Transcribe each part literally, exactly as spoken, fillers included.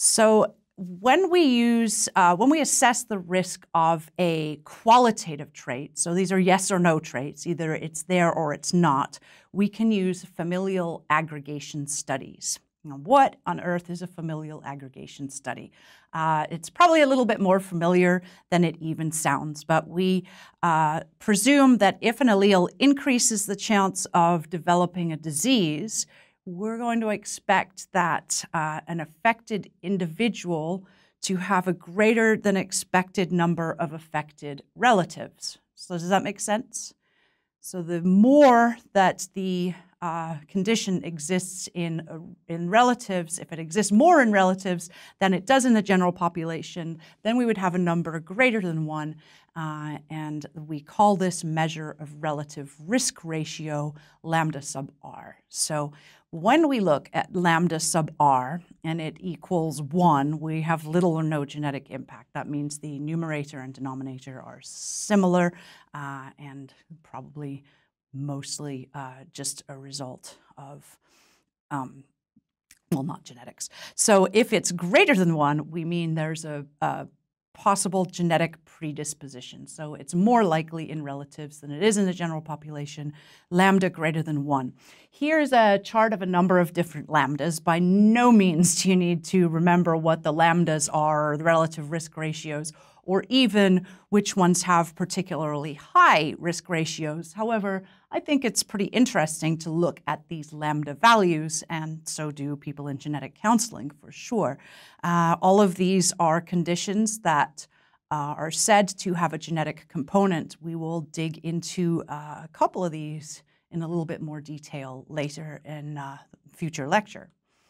So when we use, uh, when we assess the risk of a qualitative trait, so these are yes or no traits, either it's there or it's not, we can use familial aggregation studies. Now, what on earth is a familial aggregation study? Uh, it's probably a little bit more familiar than it even sounds, but we uh, presume that if an allele increases the chance of developing a disease, we're going to expect that uh, an affected individual to have a greater than expected number of affected relatives. So does that make sense? So the more that the uh, condition exists in, uh, in relatives, if it exists more in relatives than it does in the general population, then we would have a number greater than one, uh, and we call this measure of relative risk ratio lambda sub r. So when we look at lambda sub r and it equals one, we have little or no genetic impact. That means the numerator and denominator are similar uh, and probably mostly uh, just a result of, um, well, not genetics. So if it's greater than one, we mean there's a, a possible genetic predisposition. So it's more likely in relatives than it is in the general population, lambda greater than one. Here's a chart of a number of different lambdas. By no means do you need to remember what the lambdas are, or the relative risk ratios, or even which ones have particularly high risk ratios. However, I think it's pretty interesting to look at these lambda values, and so do people in genetic counseling for sure. Uh, all of these are conditions that uh, are said to have a genetic component. We will dig into uh, a couple of these in a little bit more detail later in a future lecture.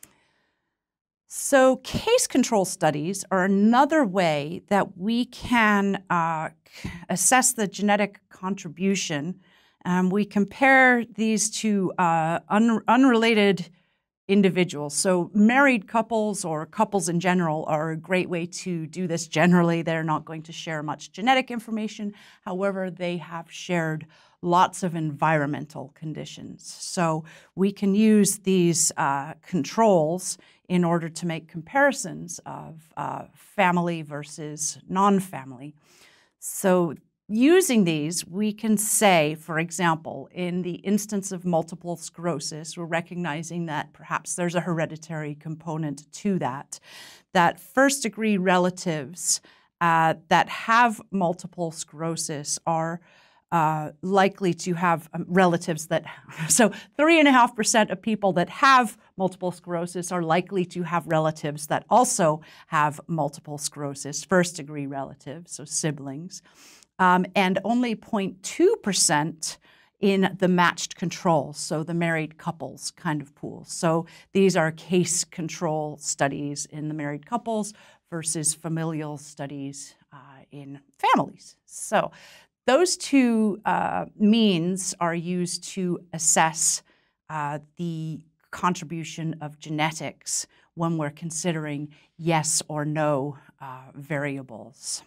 So case control studies are another way that we can uh, assess the genetic contribution. Um, we compare these to uh, un unrelated individuals. So married couples or couples in general are a great way to do this. Generally, they're not going to share much genetic information. However, they have shared lots of environmental conditions. So we can use these uh, controls in order to make comparisons of uh, family versus non-family. So using these, we can say, for example, in the instance of multiple sclerosis, we're recognizing that perhaps there's a hereditary component to that, that first-degree relatives uh, that have multiple sclerosis are Uh, likely to have um, relatives that, so three and a half percent of people that have multiple sclerosis are likely to have relatives that also have multiple sclerosis, first degree relatives, so siblings, um, and only zero point two percent in the matched control, so the married couples kind of pool. So these are case control studies in the married couples versus familial studies uh, in families. So those two uh, means are used to assess uh, the contribution of genetics when we're considering yes or no uh, variables.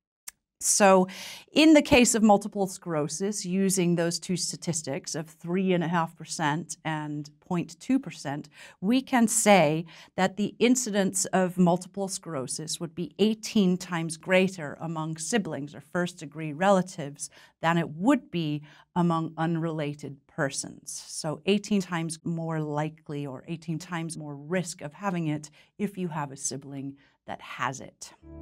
So in the case of multiple sclerosis, using those two statistics of three point five percent and zero point two percent, we can say that the incidence of multiple sclerosis would be eighteen times greater among siblings or first-degree relatives than it would be among unrelated persons. So eighteen times more likely or eighteen times more risk of having it if you have a sibling that has it.